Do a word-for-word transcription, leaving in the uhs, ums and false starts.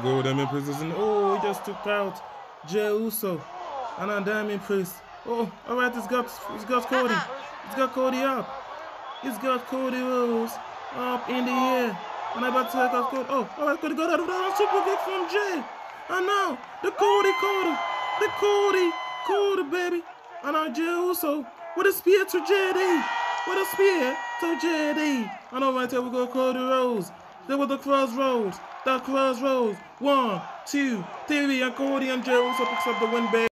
go. Damien Priest is in. Oh, he just took out Jey Uso. And now Damien Priest. Oh, alright, it's got, it's got Cody. It's got Cody up. It's got Cody Rhodes up in the air. And I'm about to take out Cody. Oh, alright, Cody got out of that super kick from Jey. And now, the Cody, Cody. The Cody, Cody, baby. And now Jey Uso with a spear to J D. With a spear to J D. And all right here we go, Cody Rhodes. There was the crossroads. The crossroads. One, two, three. And Cody and Jey Uso picks up the win, baby.